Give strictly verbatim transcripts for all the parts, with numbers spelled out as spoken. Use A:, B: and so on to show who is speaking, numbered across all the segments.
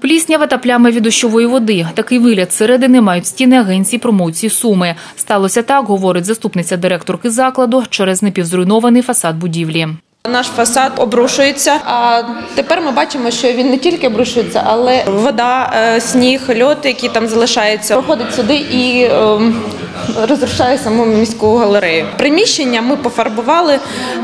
A: Пліснява та плями від дощової води. Такий вигляд зсередини мають стіни агенції промоції Суми. Сталося так, говорить заступниця директорки закладу, через напівзруйнований фасад будівлі.
B: Наш фасад обрушується, а тепер ми бачимо, що він не тільки обрушується, але вода, сніг, льод, який там залишається, проходить сюди і розрушає саму міську галерею. Приміщення ми пофарбували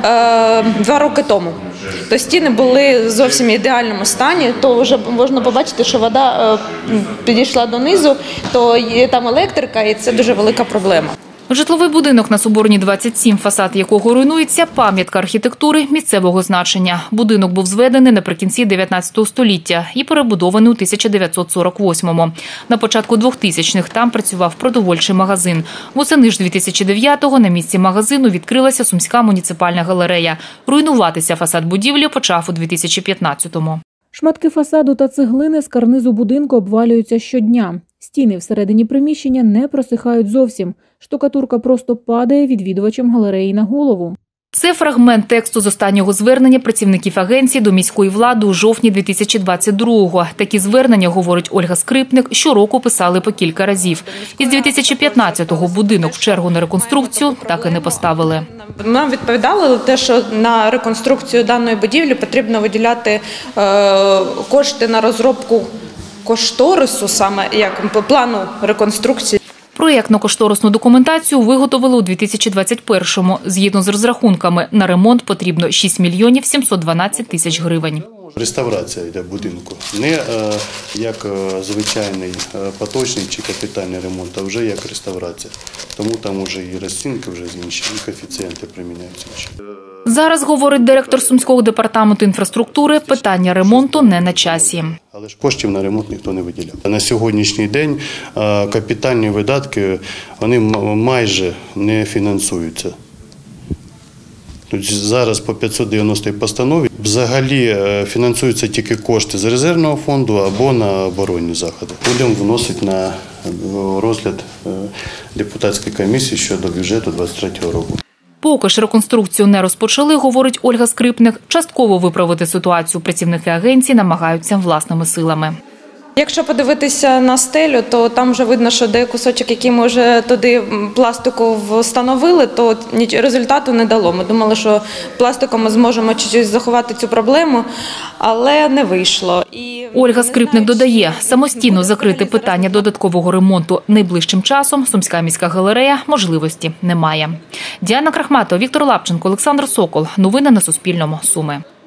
B: два роки тому. То стіни були зовсім в ідеальному стані, то вже можна побачити, що вода підійшла донизу, то є там електрика і це дуже велика проблема.
A: Житловий будинок на Соборній, двадцять сім, фасад якого руйнується, пам'ятка архітектури місцевого значення. Будинок був зведений наприкінці дев'ятнадцятого століття і перебудований у тисяча дев'ятсот сорок восьмому. На початку двохтисячних там працював продовольчий магазин. Восени ж дві тисячі дев'ятого на місці магазину відкрилася Сумська муніципальна галерея. Руйнуватися фасад будівлі почав у дві тисячі п'ятнадцятому.
C: Шматки фасаду та цеглини з карнизу будинку обвалюються щодня. Стіни всередині приміщення не просихають зовсім. Штукатурка просто падає відвідувачам галереї на голову.
A: Це фрагмент тексту з останнього звернення працівників агенції до міської влади у жовтні дві тисячі двадцять другого. Такі звернення, говорить Ольга Скрипник, щороку писали по кілька разів. Із дві тисячі п'ятнадцятого будинок в чергу на реконструкцію так і не поставили.
B: Нам відповідали те, що на реконструкцію даної будівлі потрібно виділяти е, кошти на розробку кошторису, саме як плану реконструкції.
A: Проєктно-кошторисну документацію виготовили у дві тисячі двадцять першому. Згідно з розрахунками, на ремонт потрібно шість мільйонів сімсот дванадцять тисяч гривень.
D: Реставрація йде будинку. Не е, як е, звичайний е, поточний чи капітальний ремонт, а вже як реставрація. Тому там вже і розцінки вже інші, і коефіцієнти приміняються інші.
A: Зараз, говорить директор Сумського департаменту інфраструктури, питання ремонту не на часі.
D: Але ж коштів на ремонт ніхто не виділяв. На сьогоднішній день е, капітальні видатки вони майже не фінансуються. Зараз по п'ятсот дев'яностій постанові взагалі фінансуються тільки кошти з резервного фонду або на оборонні заходи. Будемо вносити на розгляд депутатської комісії щодо бюджету двадцять третього року.
A: Поки ж реконструкцію не розпочали, говорить Ольга Скрипник, частково виправити ситуацію працівники агенції намагаються власними силами.
B: Якщо подивитися на стелю, то там вже видно, що де кусочок, який ми вже туди пластику встановили, то результату не дало. Ми думали, що пластиком ми зможемо чуть-чуть заховати цю проблему, але не вийшло. І
A: Ольга Скрипник додає, самостійно закрити питання додаткового ремонту найближчим часом Сумська міська галерея можливості не має. Діана Крахматова, Віктор Лапченко, Олександр Сокол. Новини на Суспільному. Суми.